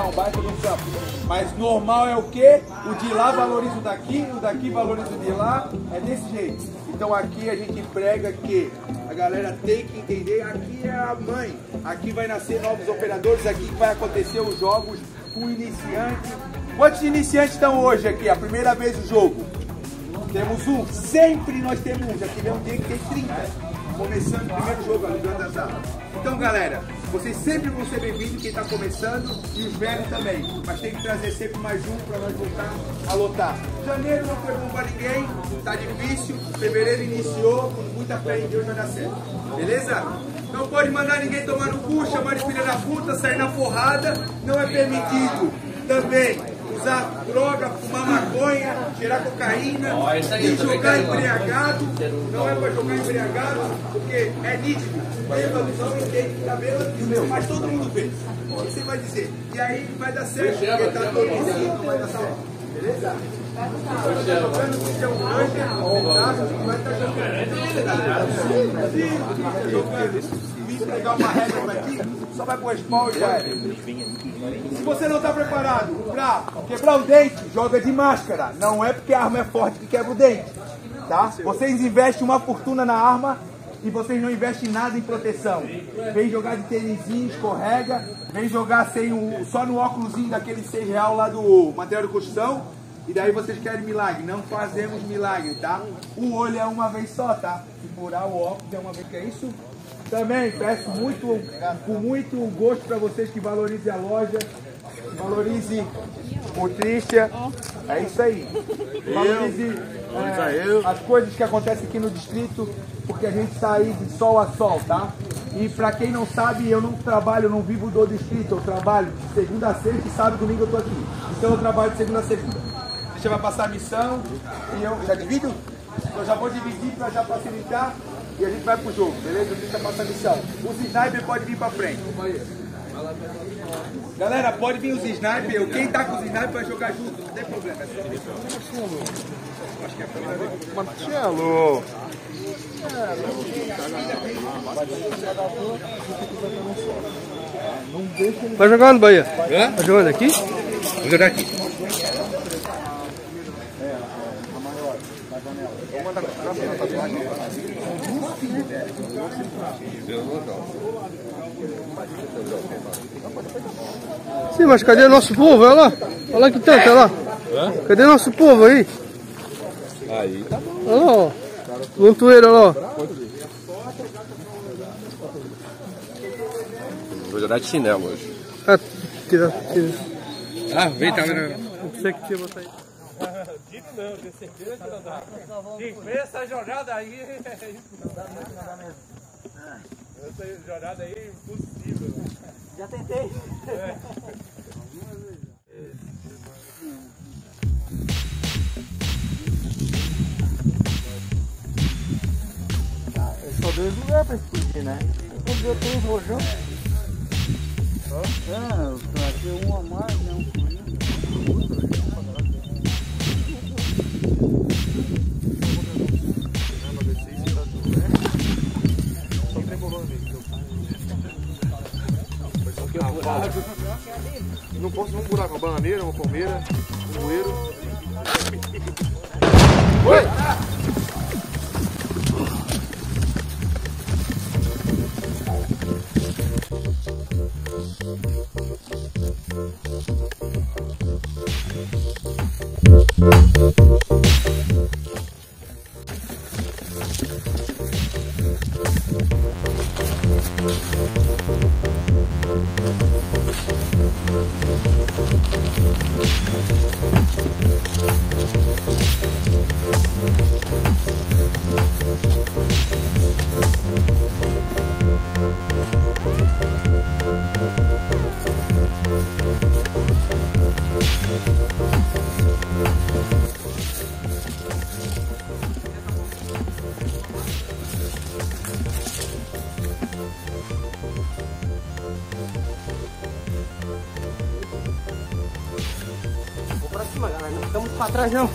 um baita de um campo. Mas normal é o quê? O de lá valoriza o daqui valoriza o de lá, é desse jeito. Então aqui a gente prega que a galera tem que entender, aqui é a mãe, aqui vai nascer novos operadores, aqui que vai acontecer os jogos com iniciantes. Quantos iniciantes estão hoje aqui? A primeira vez o jogo? Temos um, sempre nós temos um, já tivemos um dia que tem 30, começando o primeiro jogo, a Liga das Armas. Então galera, vocês sempre vão ser bem-vindos, quem está começando e os velhos também, mas tem que trazer sempre mais um para nós voltar a lotar. Janeiro não foi bom para ninguém, tá difícil, fevereiro iniciou, com muita fé em Deus vai dar certo, beleza? Não pode mandar ninguém tomar no cu, chamar de filha da puta, sair na porrada, não é permitido também usar droga, fumar maconha, cheirar cocaína e jogar embriagado. Não é para jogar embriagado, porque é nítido. Bêbado não entende que tá bêbado, mas todo mundo vê. O que você vai dizer? E aí vai dar certo, porque tá todo mundo, vai dar certo. Beleza? Vai estar jogando com o seu vai estar jogando. Me entregar uma regra pra ti, só vai pro spawn e já é. Se você não está preparado para quebrar o dente, joga de máscara. Não é porque a arma é forte que quebra o dente, tá? Vocês investem uma fortuna na arma e vocês não investem nada em proteção. Vem jogar de tênisinho, escorrega, vem jogar sem só no óculosinho daquele R$6 lá do material de construção. E daí vocês querem milagre. Não fazemos milagre, tá? O olho é uma vez só, tá? Se furar o óculos é uma vez, que é isso? Também peço com muito gosto para vocês que valorizem a loja, valorize o Trisha, é isso aí. Valorize as coisas que acontecem aqui no distrito, porque a gente está aí de sol a sol, tá? E para quem não sabe, eu não trabalho, eu não vivo do distrito, eu trabalho de segunda a sexta e sábado e domingo eu tô aqui. Então eu trabalho de segunda a segunda. Deixa eu passar a missão e eu já divido? Eu já vou dividir para já facilitar. E a gente vai pro jogo, beleza? Deixa eu passar a missão. Os snipers podem vir pra frente. Galera, pode vir os snipers. Quem tá com os snipers vai jogar junto, não tem problema. Acho que é a primeira vez. Marcelo! Vai jogar no Bahia? Vai jogando aqui? Vou jogar aqui. Sim, mas cadê nosso povo? Olha lá. Olha lá que tanto, olha lá. Cadê nosso povo aí? Aí tá bom. Olha lá, ó. Montoeiro, olha lá. Vou jogar de chinelo hoje. Tira. Vem, tá vendo? Não sei que tinha botar aí. Digo não, tenho certeza que não dá. Essa jogada aí é essa jogada aí é impossível. Já tentei. Só 2 lugares para explodir, né? Quando eu tenho rojão. Aqui um a mais, né? Não posso um buraco, uma bananeira, uma palmeira, um bueiro. Oi! Galera, não estamos para trás não.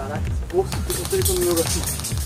Caraca, esse poço que eu tô no meu assim.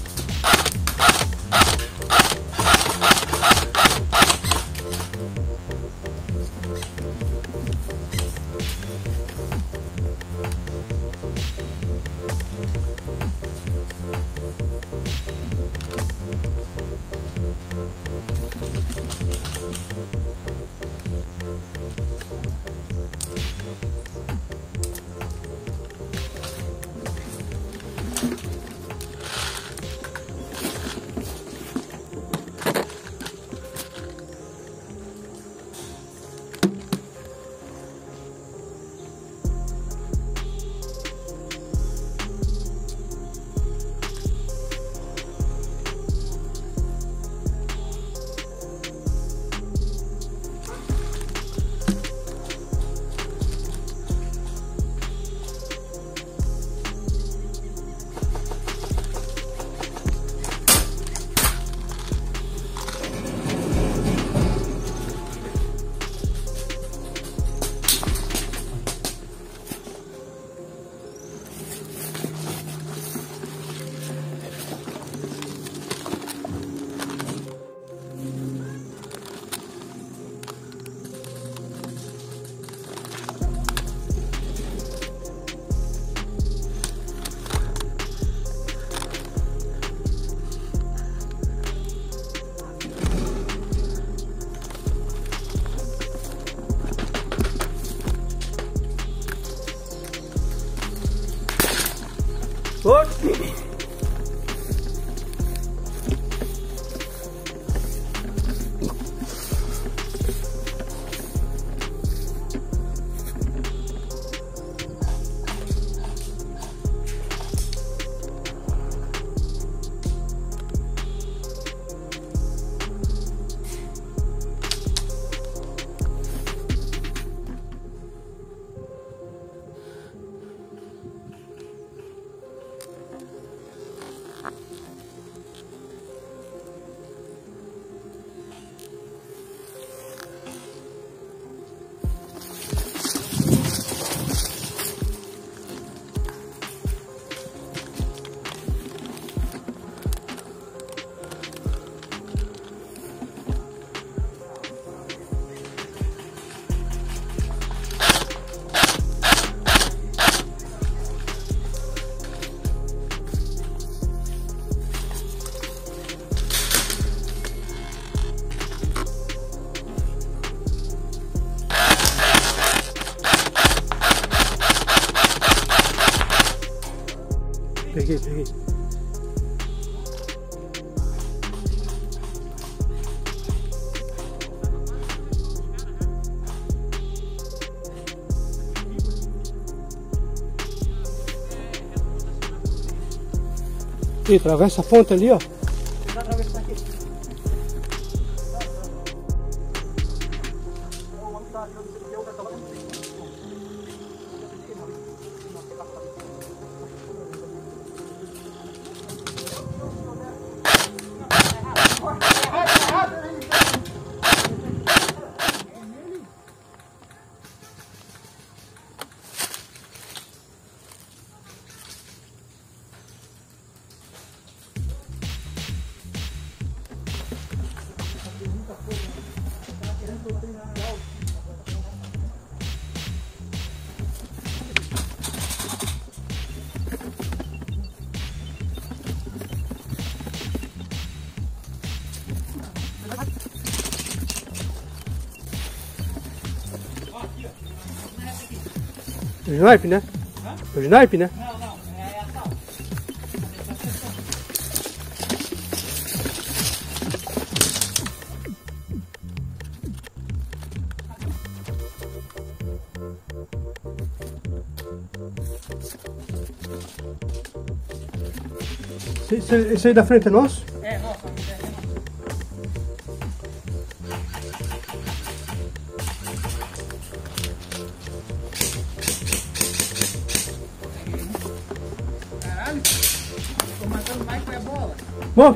Peguei. E atravessa a ponta ali, ó. O snipe, né? O snipe, né? Não, é a sal. Esse aí da frente é nosso? É, nossa, caralho, tô matando mais com a bola. Bom.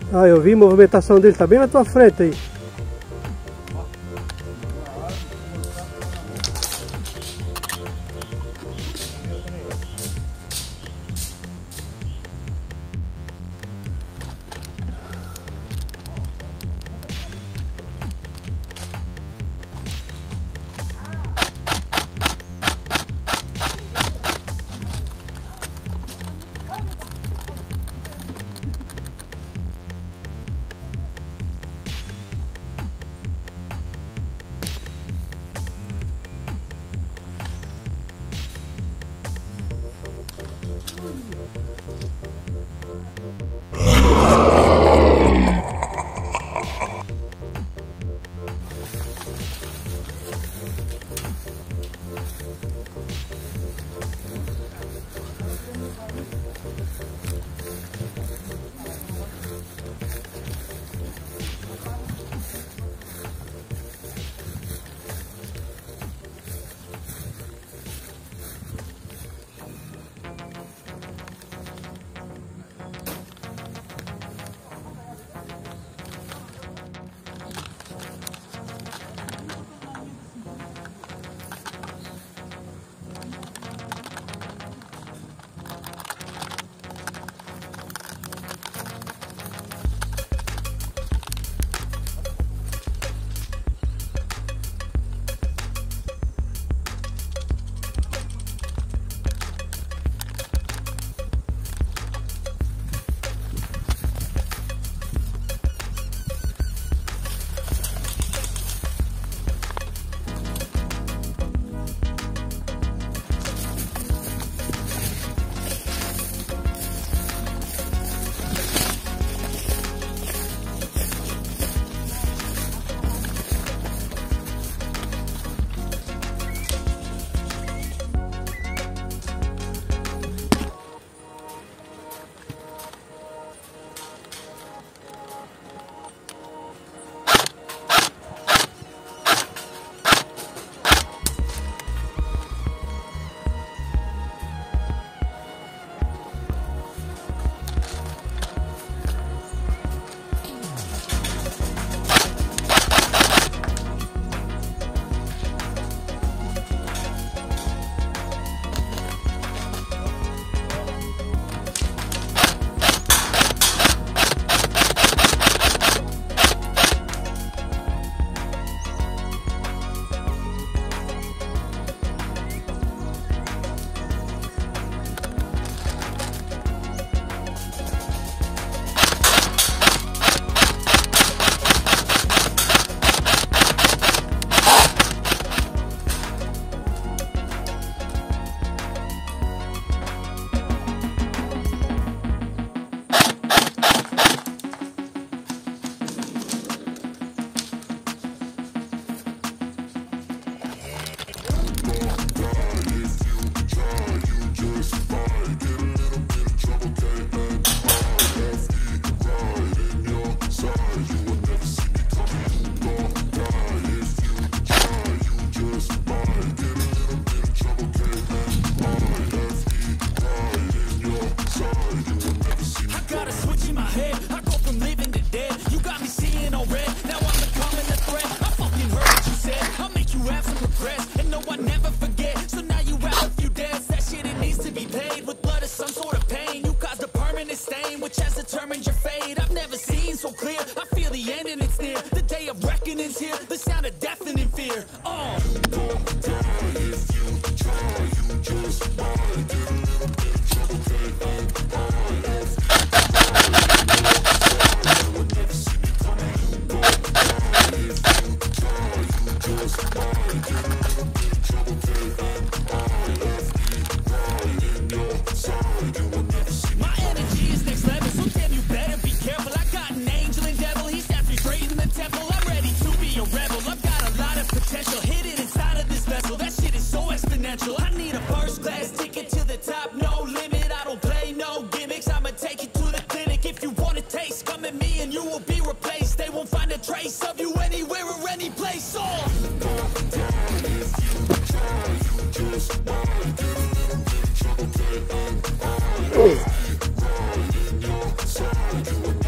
Ah, eu vi a movimentação dele, tá bem na tua frente aí.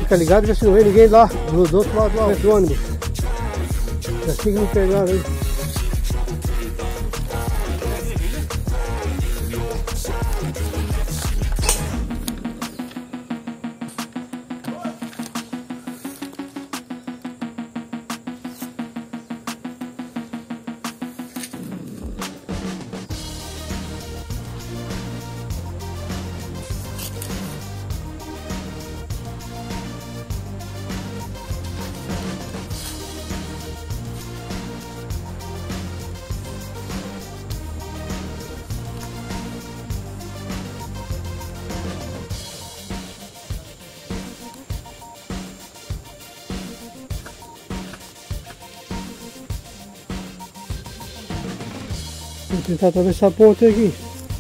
fica ligado, ver se não vem ninguém lá do outro lado do ônibus. Assim que não pegaram aí. Vou tentar atravessar a ponte aqui.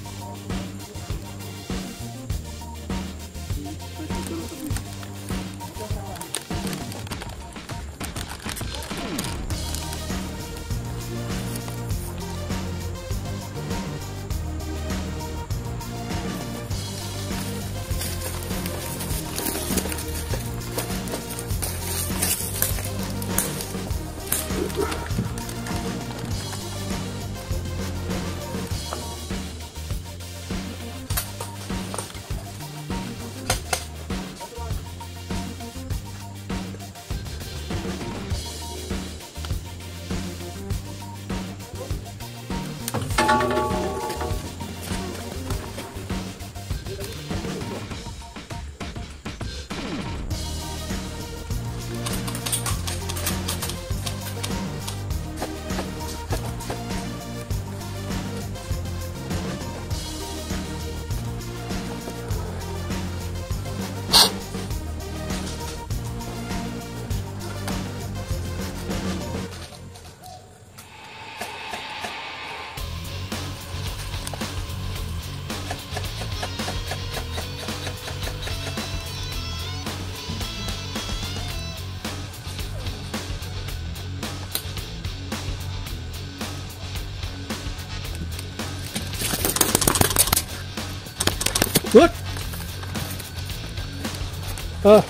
Ah.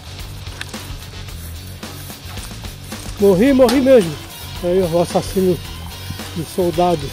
Morri mesmo. Aí o assassino de soldados.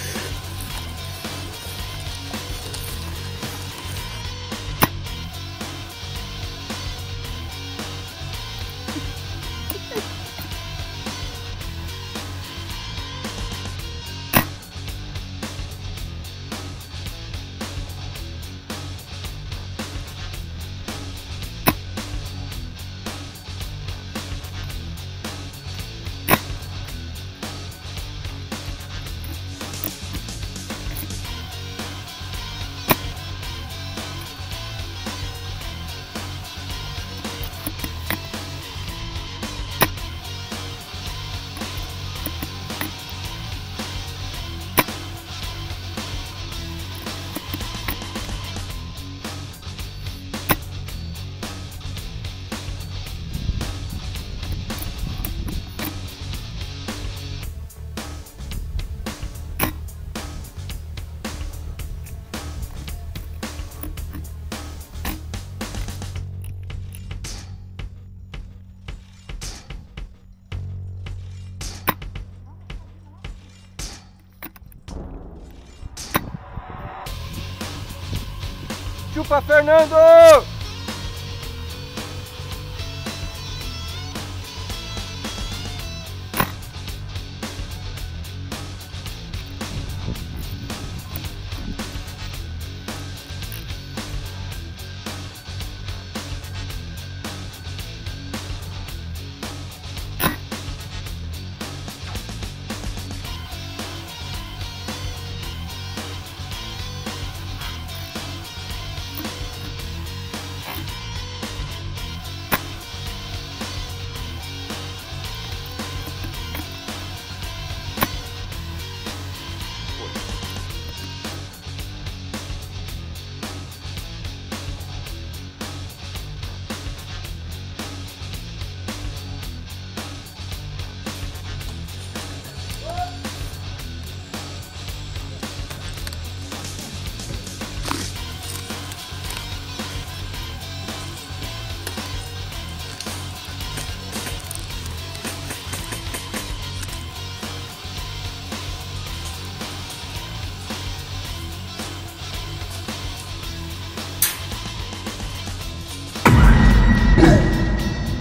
Chupa, Fernando!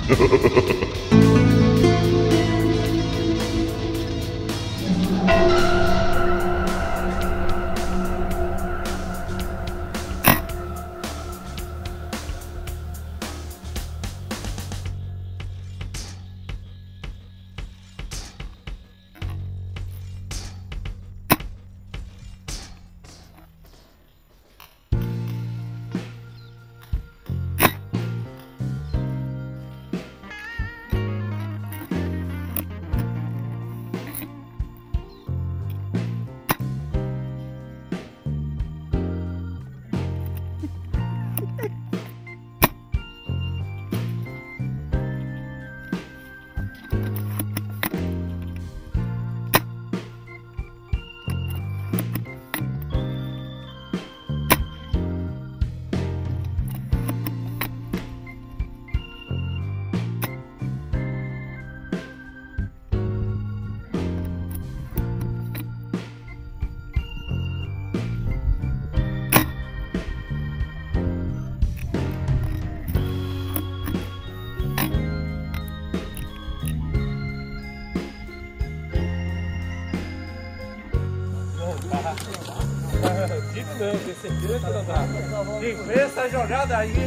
Digo não, tenho certeza que não dá. Digo, vê essa jogada aí.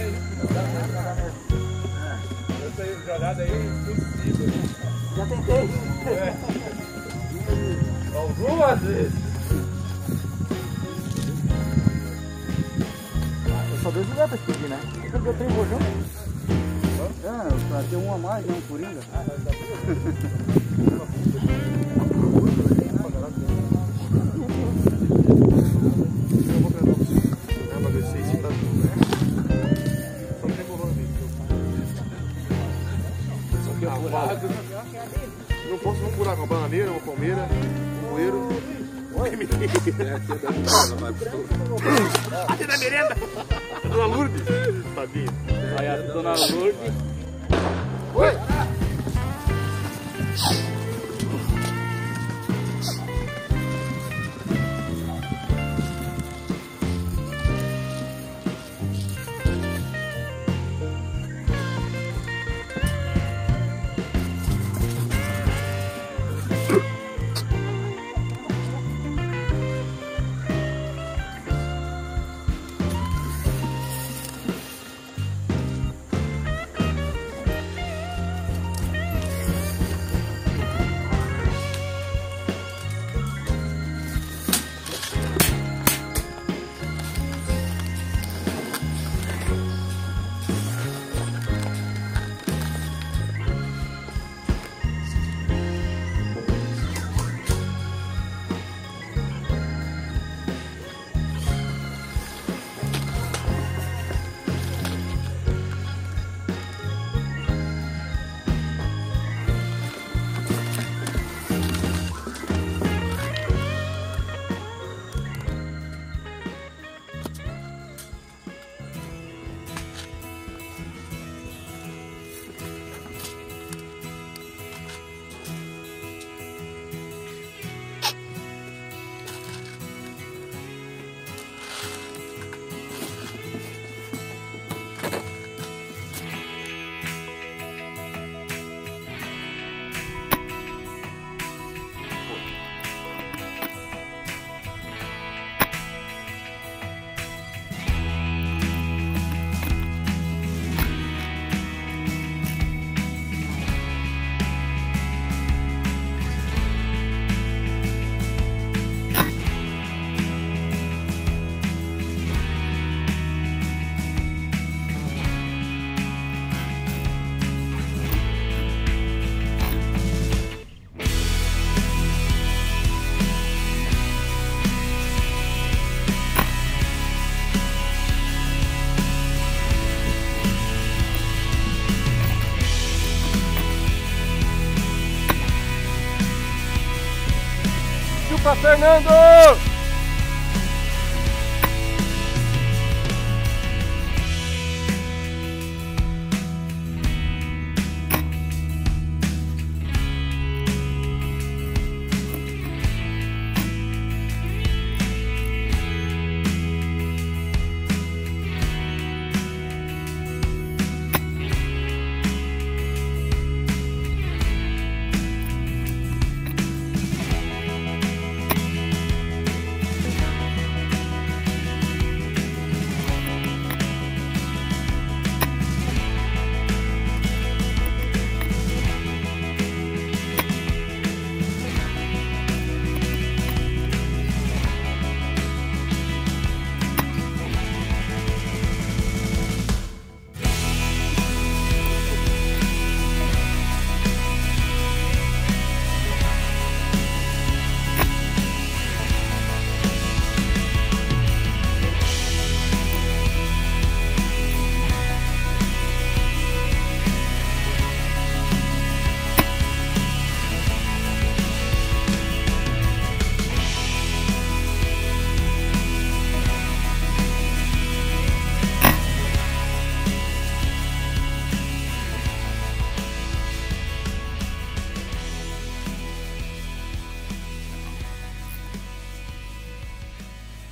Essa jogada aí é impossível. Já tentei. Algumas vezes. Eu só Deus lugar pra explodir, né? Eu tenho rojão. Pra ter um a mais, né? Um coringa. Não posso não furar com a bananeira, uma palmeira, um bueiro. Até da merenda! Dona Lourdes! Tadinho. Aí a dona Lourdes. Oi! Chupa, Fernando!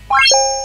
Tchau.